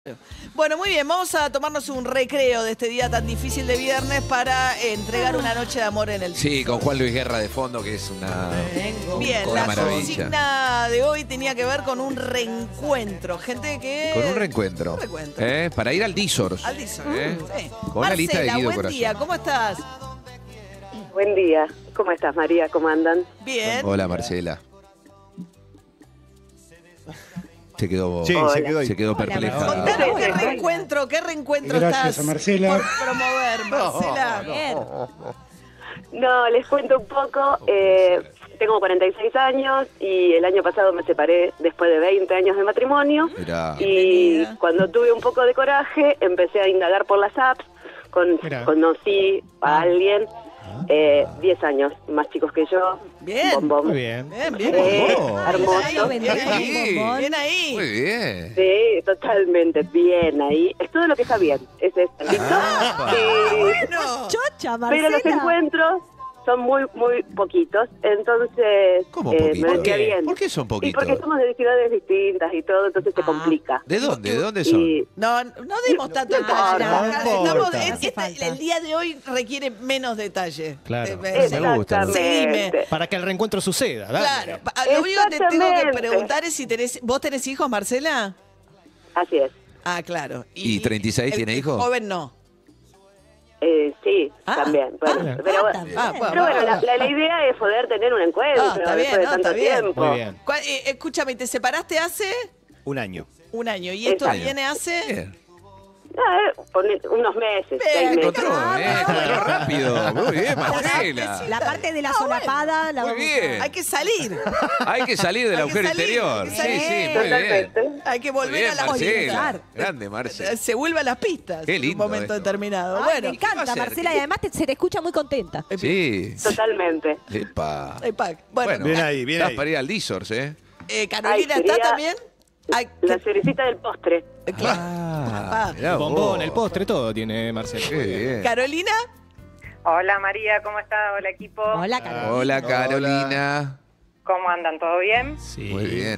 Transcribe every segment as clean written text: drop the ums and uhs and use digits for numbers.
Bueno, muy bien, vamos a tomarnos un recreo de este día tan difícil de viernes para entregar una noche de amor en el Sí, piso. con Juan Luis Guerra de fondo, que es una Bien, una la maravilla. consigna de hoy tenía que ver con un reencuentro. Gente que... Con un reencuentro. Un reencuentro. Para ir al Dizors. Al Dizor. Sí. Con la lista de Marcela, Guido buen Corazón. día, ¿cómo estás? Buen día. ¿Cómo estás, María? ¿Cómo andan? Bien. Hola, Marcela. Se quedó, Sí, Hola. se quedó ahí. se quedó perpleja. Contanos Hola. qué reencuentro Gracias estás a Marcela. por promover, Marcela. No, les cuento un poco. Tengo 46 años y el año pasado me separé después de 20 años de matrimonio. Mirá. Y Bienvenida. cuando tuve un poco de coraje, empecé a indagar por las apps. Mirá. Conocí a alguien, 10 años más chicos que yo. Bien. Bombón. Muy bien. Bien, bien. Hermoso. Bien ahí. Bien ahí. Muy bien. Sí, totalmente. Bien ahí. Es todo lo que está bien. Es esto. ¿Listo? Y- Bueno. Chocha, Pero los Marcela. encuentros son muy, muy poquitos. Entonces, ¿Cómo me poquito? vendría bien. ¿Por qué son Y poquitos? porque somos de ciudades distintas y todo, entonces se complica. ¿De dónde? ¿De dónde son? Y No demos tanto No detalle. importa, Acá no importa. estamos- No hace falta. el día de hoy requiere menos detalle. Claro. Me gusta. Exactamente. Para que el reencuentro suceda, dale. Claro. Lo único que te tengo que Exactamente. preguntar es si tenés... ¿Vos tenés hijos, Marcela? Así es. Ah, claro. ¿Y 36 tiene hijos? Joven no. Sí, Ah, también. Bueno, ah, pero bueno, también. pero bueno, la idea es poder tener un encuentro Está bien, después de no, tanto está bien. tiempo. Muy bien. Escúchame, ¿te separaste hace Un año. un año? ¿Y esto Exacto. viene hace...? Bien. Unos meses, Bien, 6 meses. Encontró, encontró rápido. Muy bien, Marcela. La parte de la Ah, solapada la Muy vamos bien. Hay que salir. Hay que salir del Hay que agujero salir, interior. hay que Sí, salir. sí, muy bien. Totalmente. Hay que Muy volver bien, a las Marcela. pistas. Grande, Marcela. Se vuelve a las pistas Qué en un lindo momento esto. determinado. Ay, Bueno, me ¿qué va a encanta, hacer? Marcela, y además se te escucha muy contenta. Sí. Totalmente. Epa. Bueno, Bien ahí, bien Estás ahí. para ir al Dizors, Carolina Ay, está quería- también. Ay, La cerecita del postre. claro. Ah, mirá El bombón, vos. el postre, todo tiene Marcela. Qué bien. Carolina, Hola María, ¿cómo está? Hola equipo. Hola, Carolina. Hola, Carolina. ¿Cómo andan? ¿Todo bien? Sí. Muy bien.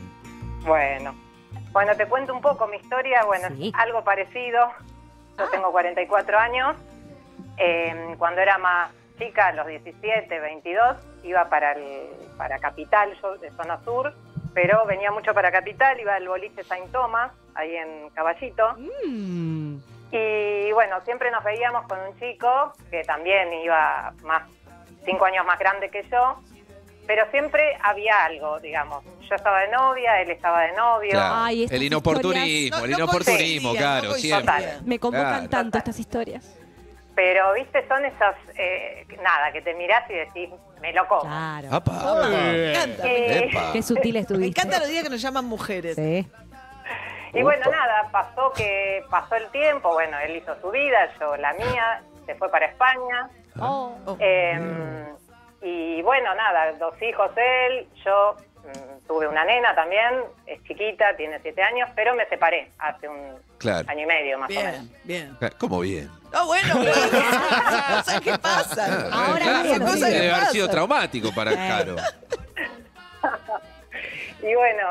Bueno, te cuento un poco mi historia. Bueno, Sí. es algo parecido. Yo tengo 44 años. Cuando era más chica, a los 17, 22, iba para Capital, yo de zona sur, pero venía mucho para Capital, iba al boliche Saint Thomas, ahí en Caballito. Mm. Y bueno, siempre nos veíamos con un chico que también iba 5 años más grande que yo, pero siempre había algo, digamos. Yo estaba de novia, él estaba de novio. Claro. Ay, estas El inoportunismo, historias- el No- no inoportunismo, coincidían, claro, no siempre. coincidían. Me convocan Claro. tanto estas historias. Pero, viste, son esas, nada, que te mirás y decís, me lo como. Claro. Apa. me encanta. Epa. Qué sutil Me estuviste. encantan los días que nos llaman mujeres. Sí. Y bueno, nada, pasó el tiempo, bueno, él hizo su vida, yo la mía, se fue para España. Oh. Oh. Y bueno, nada, 2 hijos él, yo tuve una nena también, es chiquita, tiene 7 años, pero me separé hace un Claro. año y medio más o menos. Bien, bien. ¿Cómo bien? Ah, bueno, pero son cosas que pasan. Ahora Claro, bien, son cosas que debe haber sido pasan. traumático para Caro. Y bueno,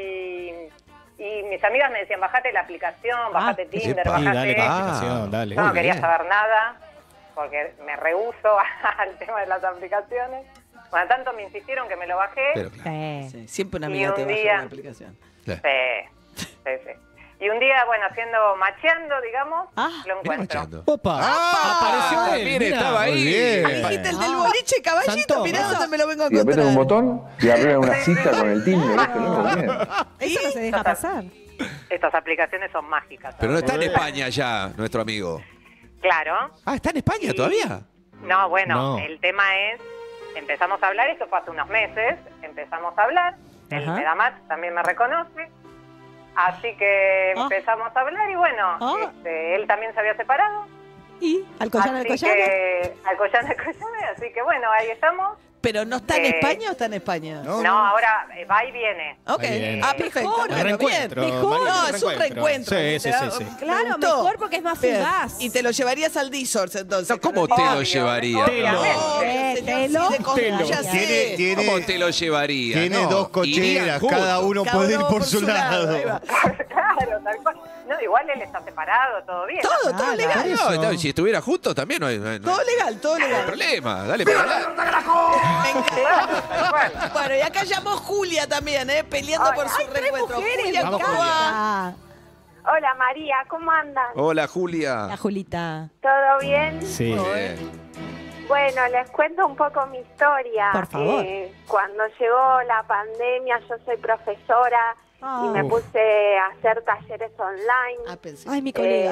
y mis amigas me decían, bajate la aplicación, bajate Tinder, epa. Sí, bajate dale, esto. aplicación, dale. Yo no Muy quería bien. saber nada, porque me rehúso al tema de las aplicaciones. Bueno, tanto me insistieron que me lo bajé. Pero claro. Sí. Sí, siempre una Y amiga te un baja día- una aplicación. Claro. Sí. Y un día, bueno, macheando, digamos, Ah, lo Mirá encuentro. machando. Opa. Apareció él. También mirá. estaba ahí. Muy bien. Dijiste el del boliche, caballito, Santo, mirá ¿no? dónde me lo vengo a Y apretan un encontrar. botón y arreglan una cita con el Tinder. Esto no es bien. Eso no se deja pasar. Estas aplicaciones son mágicas. Pero no ¿sabes? está en España ya, nuestro amigo. Claro. Ah, ¿está en España todavía? No, bueno, No. el tema es, empezamos a hablar, esto fue hace unos meses, empezamos a hablar, él Ajá. me da match, también me reconoce, así que Ah. empezamos a hablar y bueno, Ah. él también se había separado, ¿Y? ¿Alcoyana, así Alcoyana? que, Alcoyana, así que bueno, ahí estamos. ¿Pero no está en Eh, España o está en España? No. No, ahora va y viene. Ok. Ahí viene. Ah, perfecto. Mejor. Bueno, El reencuentro, bien. María, No, el es un reencuentro. Sí, sí, sí, sí. Claro, Me gustó. mejor porque es más Bien. fugaz. Y te lo llevarías al Dizors entonces. No, ¿cómo te Carolina. lo llevaría? Obviamente. No, señor, Telo. sí, de cosas, Telo. ya sé. Tiene- ¿Cómo te lo llevaría? Tiene No, 2 irían cocheras, juntos. cada uno Cada puede ir uno por su lado. ahí va. Claro, tal cual. No, igual él está separado, todo bien. Todo, todo legal. No, entonces, si estuviera juntos también no hay, Todo legal, todo no hay legal. problema. Dale para adelante. Me encanta. Claro, tal cual. Bueno, y acá llamó Julia también, peleando por su reencuentro. Julia, Vamos, ¿cómo va? Ah, Hola María, ¿cómo andan? Hola, Julia. la Julita. ¿Todo bien? Sí. Bien. Bueno, les cuento un poco mi historia. Por favor. Cuando llegó la pandemia, yo soy profesora y me puse a hacer talleres online. Ah, pensé. Ay, mi colega.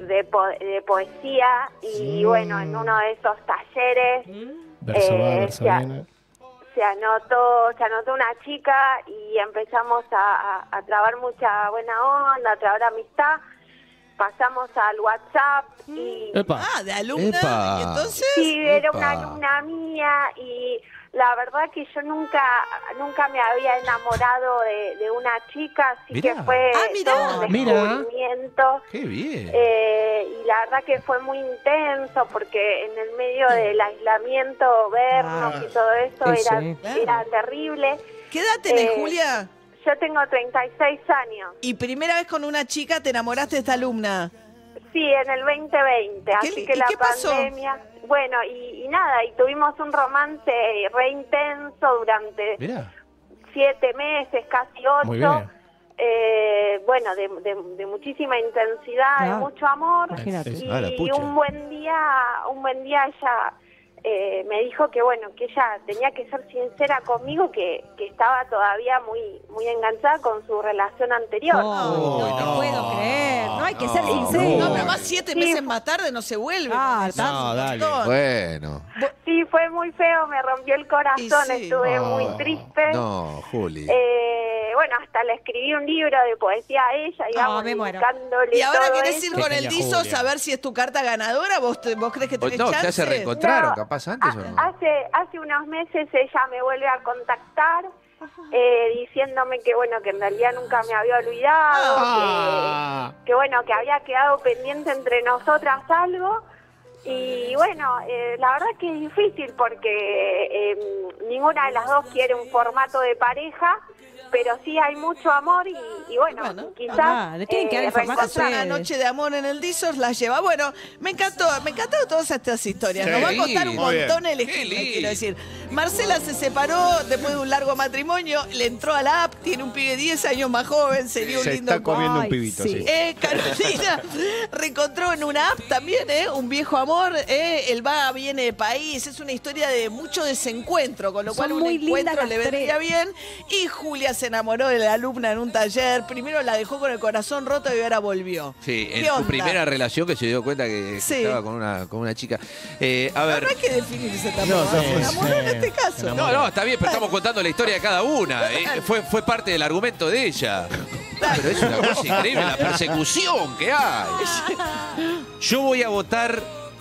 De poesía y bueno, en uno de esos talleres Verso va, verso se, viene. se anotó una chica y empezamos a trabar mucha buena onda, a trabar amistad. Pasamos al WhatsApp y Epa. Ah, de alumna. Epa. Y entonces. sí, era Epa. una alumna mía y la verdad que yo nunca me había enamorado de una chica, así Mirá. que fue Ah, mirá. todo un Mirá. descubrimiento. Qué bien. Y la verdad que fue muy intenso porque en el medio del aislamiento vernos y todo eso era terrible. ¿Qué edad tenés, Eh, Julia? Yo tengo 36 años. Y primera vez con una chica te enamoraste de esta alumna. Sí, en el 2020, así que ¿Y la qué pasó? pandemia... Bueno, y nada, y tuvimos un romance re intenso durante Mirá. 7 meses, casi 8. Muy bien. Bueno, de muchísima intensidad, de Claro. mucho amor. Imagínate. Y Ah, la pucha. un buen día ella me dijo que bueno, que ella tenía que ser sincera conmigo, que estaba todavía muy enganchada con su relación anterior. Oh, no, no. puedo creer. No hay que ser No, sincero. No, pero más 7 meses más tarde no se vuelve. Ah, Eso es un no, dale. montón. Bueno. Sí, fue muy feo, me rompió el corazón, Y sí. estuve muy triste. No, Juli. Bueno, hasta le escribí un libro de poesía a ella, digamos, me muero. dedicándole Y ahora todo querés eso. ir Qué con el genia, Dizo Julia. a ver si es tu carta ganadora. ¿Vos crees que tenés No, chance? ya se reencontraron, No, capaz antes o no. Hace unos meses ella me vuelve a contactar diciéndome que bueno, que en realidad nunca me había olvidado, Ah. que bueno, que había quedado pendiente entre nosotras algo. Y bueno, la verdad que es difícil porque ninguna de las dos quiere un formato de pareja, pero sí hay mucho amor y bueno, Bueno, quizás le tienen que dar el formato Pasó una ustedes. noche de amor en el Dizos, la lleva. Bueno, me encantó todas estas historias. Sí. Nos va a costar un Muy bien. montón Qué elegir, lindo. quiero decir. Marcela se separó después de un largo matrimonio, le entró a la app, tiene un pibe 10 años más joven, sería un Se lindo está comiendo un Ay, pibito, sí. sí. Carolina reencontró en una app también, un viejo amor, el va, viene de país, es una historia de mucho desencuentro, con lo Son cual un muy lindas encuentro le las vendría tres. bien. Y Julia se enamoró de la alumna en un taller, primero la dejó con el corazón roto y ahora volvió. Sí, en ¿Qué su onda? primera relación que se dio cuenta que Sí. estaba con una chica. A No, ver. no hay que definirse No, tampoco. no, Se enamoró en este caso. No, no, está bien, pero estamos contando la historia de cada una. Fue parte del argumento de ella. Pero es una cosa increíble la persecución que hay. Yo voy a votar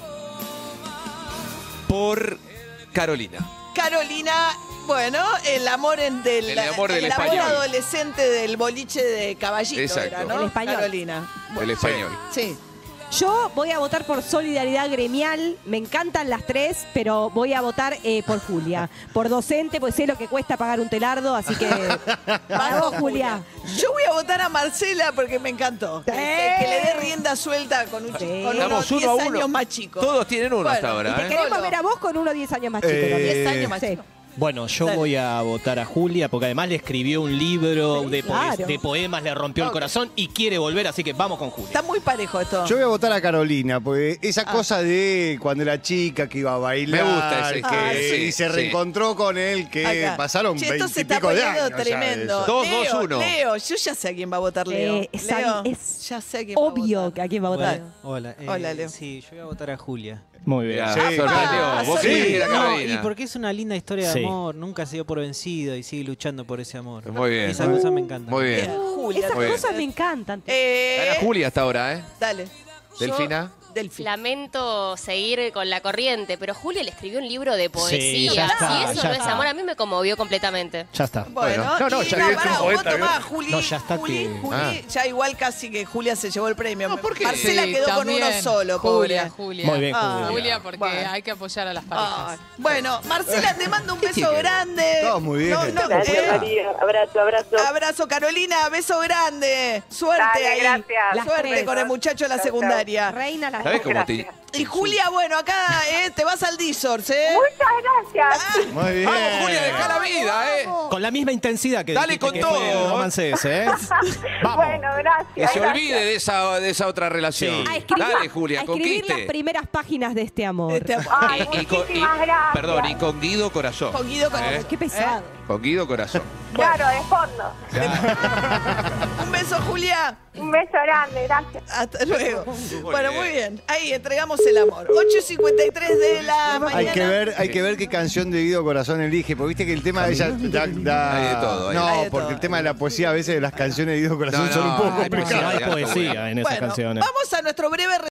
por Carolina. Carolina, bueno, el amor del El amor del el amor español. adolescente del boliche de Caballito, Exacto. era, ¿no? El español. Carolina. El español. Sí. Yo voy a votar por solidaridad gremial. Me encantan las tres, pero voy a votar por Julia. Por docente, pues sé lo que cuesta pagar un telardo, así que. Para vos, Julia. Yo voy a votar a Marcela porque me encantó. Que le dé rienda suelta con, con Estamos unos 10 uno a uno. años más chicos. Todos tienen uno Bueno, hasta Y ahora. te ¿eh? queremos ver a vos con uno 10 años más chico. también. 10 años más Sí. chico. Bueno, yo Dale. voy a votar a Julia porque además le escribió un libro Sí, de, claro. de poemas, le rompió el corazón y quiere volver, así que vamos con Julia. Está muy parejo esto. Yo voy a votar a Carolina, porque esa cosa de cuando era chica que iba a bailar, Me gusta ese, que sí, y se sí. reencontró con él, que Acá. pasaron Che, esto 20 se y está pico de poniendo años. ya de tremendo. eso. 2, Leo, 1. Leo, yo ya sé a quién va a votar Leo. Es Leo, es ya sé a quién va a obvio votar. que a quién va a votar. Hola. Hola, Leo. Sí, yo voy a votar a Julia. Muy bien. Mirá, Sí, sorprendió. Vos sí. creíste que era No, Carolina. y porque es una linda historia de Sí. amor. Nunca se dio por vencido y sigue luchando por ese amor. Muy bien. Esas cosas me encantan. Muy bien. Julia. Esas Muy bien. cosas me encantan. Gana Julia hasta ahora, ¿eh? Dale. Delfina. Delphi. Lamento seguir con la corriente, pero Julia le escribió un libro de poesía. ya está, Si eso ya no es está. amor, a mí me conmovió completamente. Ya está. Bueno, no, y ya no, es pará, un un poeta, voto ¿vio? más, Juli. No, ya está Juli, que- Juli, ya igual casi que Julia se llevó el premio. No, ¿por qué? Marcela Sí, quedó con también. uno solo, Julia, pobre. Julia. Muy bien, Ah, Julia, porque bueno. hay que apoyar a las Ay, parejas. bueno, Marcela, te mando un beso tiene? grande. Todo muy bien. Gracias, María. Abrazo, abrazo. Abrazo, Carolina, beso grande. Suerte Dale, ahí. gracias. Suerte Las con el muchacho de la Chau, chau. secundaria. Reina la ¿Sabés cómo te...? Y Julia, bueno, acá te vas al Dizors, ¿eh? Muchas gracias. Muy bien. Vamos, Julia, dejá la vida, ¿eh? Con la misma intensidad que Dale dijiste con que todo. fue el romance ese, ¿eh? Vamos. Bueno, gracias. Que se gracias. olvide de esa otra relación. A escribir, Dale, Julia, a escribir las conquiste. primeras páginas de este amor. Ay, Perdón, muchísimas gracias. y con Guido Corazón. Con Guido Corazón. ¿Eh? Qué pesado. Con Guido Corazón. Claro, de fondo. Un beso, Julia. Un beso grande, gracias. Hasta luego. Bueno, muy bien. Ahí entregamos el amor. 8:53 de la mañana. Hay que ver qué canción de Guido Corazón elige, porque viste que el tema de ella Hay de todo, hay no, de porque todo. el tema de la poesía a veces de las canciones de Guido Corazón No, son un no, poco hay Porque complicadas. no hay poesía en esas Bueno, canciones. vamos a nuestro breve